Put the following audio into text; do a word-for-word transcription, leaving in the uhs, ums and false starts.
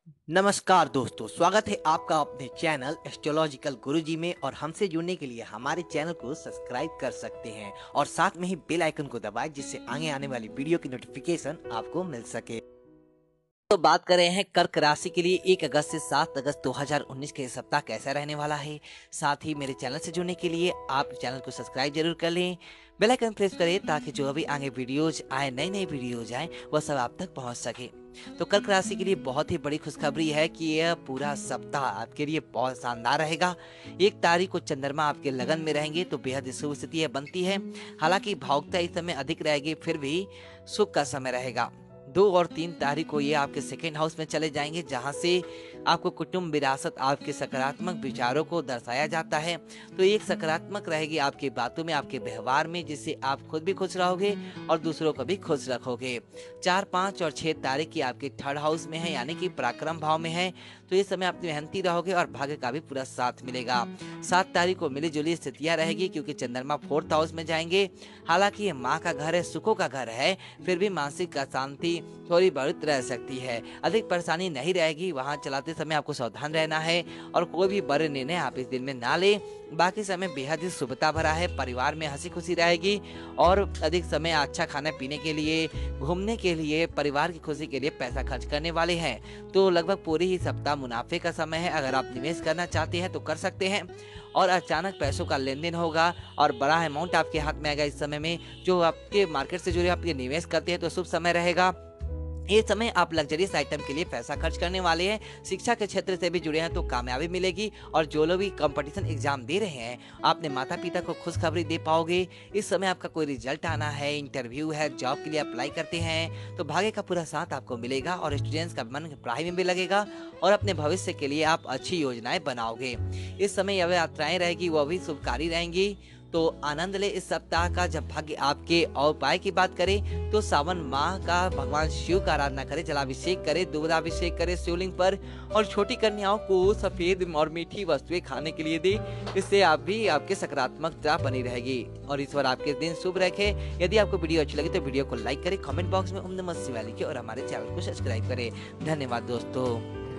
नमस्कार दोस्तों, स्वागत है आपका अपने चैनल एस्ट्रोलॉजिकल गुरुजी में। और हमसे जुड़ने के लिए हमारे चैनल को सब्सक्राइब कर सकते हैं और साथ में ही बेल आइकन को दबाएं, जिससे आगे आने वाली वीडियो की नोटिफिकेशन आपको मिल सके। तो बात कर रहे हैं कर्क राशि के लिए एक अगस्त से सात अगस्त दो हज़ार उन्नीस के सप्ताह कैसा रहने वाला है। साथ ही मेरे चैनल से जुड़ने के लिए आप चैनल को सब्सक्राइब जरूर कर लें, बेल आइकन प्रेस करें ताकि जो भी आगे वीडियोज आए, नई नई वीडियोज आए, वह सब आप तक पहुंच सके। तो कर्क राशि के लिए बहुत ही बड़ी खुशखबरी है कि यह पूरा सप्ताह आपके लिए बहुत शानदार रहेगा। एक तारीख को चंद्रमा आपके लगन में रहेंगे तो बेहद शुभ स्थिति बनती है। हालांकि भावुकता इस समय अधिक रहेगी, फिर भी सुख का समय रहेगा। दो और तीन तारीख को ये आपके सेकेंड हाउस में चले जाएंगे, जहां से आपको कुटुंब विरासत, आपके सकारात्मक विचारों को दर्शाया जाता है। तो एक सकारात्मक रहेगी आपकी बातों में, आपके व्यवहार में, जिससे आप खुद भी खुश रहोगे और दूसरों को भी खुश रखोगे। चार पाँच और छह तारीख की आपके थर्ड हाउस में है, यानी कि पराक्रम भाव में है। तो इस समय आप मेहनती रहोगे और भाग्य का भी पूरा साथ मिलेगा। सात तारीख को मिली जुली स्थितियां रहेगी, क्योंकि चंद्रमा फोर्थ हाउस में जाएंगे। हालांकि ये माँ का घर है, सुखों का घर है, फिर भी मानसिक अशांति थोड़ी बहुत रह सकती है। अधिक परेशानी नहीं रहेगी। वहां चलाते समय आपको सावधान रहना है और कोई भी बड़े निर्णय आप इस दिन में ना लें। बाकी समय बेहद ही शुभता भरा है, परिवार में हंसी खुशी रहेगी और अधिक समय अच्छा खाने पीने के लिए, घूमने के लिए, परिवार की खुशी के लिए पैसा खर्च करने वाले हैं। तो लगभग पूरी ही सप्ताह मुनाफे का समय है। अगर आप निवेश करना चाहते हैं तो कर सकते हैं और अचानक पैसों का लेन देन होगा और बड़ा अमाउंट आपके हाथ में आएगा। इस समय में जो आपके मार्केट से जुड़े आपके निवेश करते हैं तो शुभ समय रहेगा। ये समय आप लग्जरियस आइटम के लिए पैसा खर्च करने वाले हैं। शिक्षा के क्षेत्र से भी जुड़े हैं तो कामयाबी मिलेगी। और जो लोग भी कंपटीशन एग्जाम दे रहे हैं, आपने माता पिता को खुशखबरी दे पाओगे। इस समय आपका कोई रिजल्ट आना है, इंटरव्यू है, जॉब के लिए अप्लाई करते हैं तो भाग्य का पूरा साथ आपको मिलेगा और स्टूडेंट्स का मन पढ़ाई में भी लगेगा और अपने भविष्य के लिए आप अच्छी योजनाएं बनाओगे। इस समय यह यात्राएं रहेगी, वह भी शुभकारी रहेंगी। तो आनंद ले इस सप्ताह का। जब भाग्य आपके और उपाय की बात करें तो सावन माह का भगवान शिव का आराधना करें, जलाभिषेक करें, दुग्धाभिषेक करें शिवलिंग पर और छोटी कन्याओं को सफेद और मीठी वस्तुएं खाने के लिए दे। इससे आप भी आपके सकारात्मकता बनी रहेगी और ईश्वर आपके दिन शुभ रखे। यदि आपको वीडियो अच्छी लगी तो वीडियो को लाइक करें, कमेंट बॉक्स में ओम नमः शिवाय लिखें और हमारे चैनल को सब्सक्राइब करें। धन्यवाद दोस्तों।